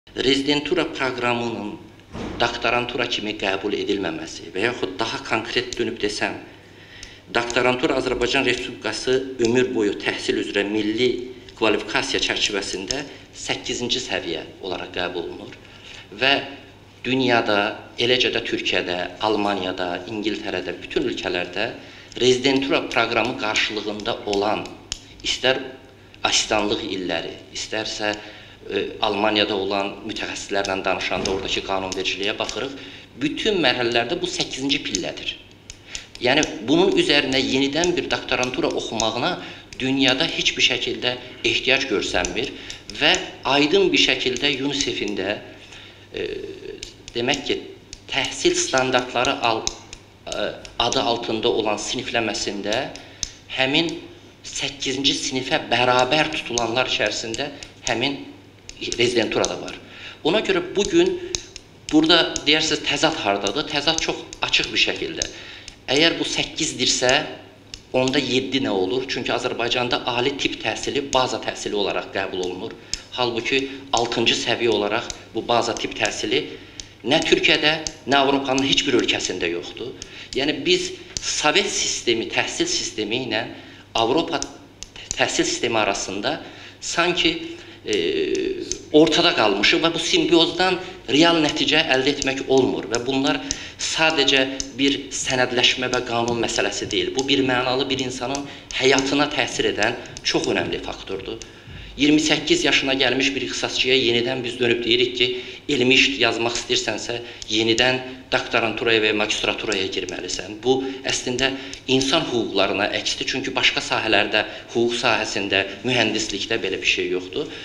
Rezidentura proqramının doktorantura kimi qəbul edilməməsi və yaxud daha konkret dönüb desəm, doktorantura Azərbaycan Respublikası ömür boyu təhsil üzrə milli kvalifikasiya çərçivəsində 8-ci səviyyə olaraq qəbul olunur və dünyada, eləcə də Türkiyədə, Almaniyada, İngiltərədə, bütün ölkələrdə rezidentura proqramı qarşılığında olan istər asistanlıq illəri, istərsə Almaniyada olan mütəxəssislərlə danışanda oradakı qanunvericiliyə baxırıq. Bütün mərhələlərdə bu 8-ci pillədir. Yəni, bunun üzərinə yenidən bir doktorantura oxumağına dünyada heç bir şəkildə ehtiyac görsənmir və aydın bir şəkildə UNICEF-in də demək ki, təhsil standartları adı altında olan sinifləməsində həmin 8-ci sinifə bərabər tutulanlar içərisində həmin rezidentura da var. Ona görə bugün burada deyirsiniz təzad hardadır? Təzad çox açıq bir şəkildə. Əgər bu 8-dirsə, onda 7 nə olur? Çünki Azərbaycanda ali tip təhsili baza təhsili olaraq qəbul olunur. Halbuki 6-cı səviyyə olaraq bu baza tip təhsili nə Türkiyədə, nə Avropanın heç bir ölkəsində yoxdur. Yəni biz Sovet sistemi, təhsil sistemi ilə Avropa təhsil sistemi arasında sanki ortada qalmışıq və bu simbiozdan real nəticə əldə etmək olmur və bunlar sadəcə bir sənədləşmə və qanun məsələsi deyil. Bu bir mənalı bir insanın həyatına təsir edən çox önəmli faktordur. 28 yaşına gəlmiş bir ixtisasçıya yenidən biz dönüb deyirik ki, elmi iş yazmaq istəyirsənsə, yenidən doktoranturaya və magistraturaya girməlisən. Bu, əslində, insan hüquqlarına əksdir, çünki başqa sahələrdə, hüquq sahəsində, mühəndislikdə belə bir şey yoxdur.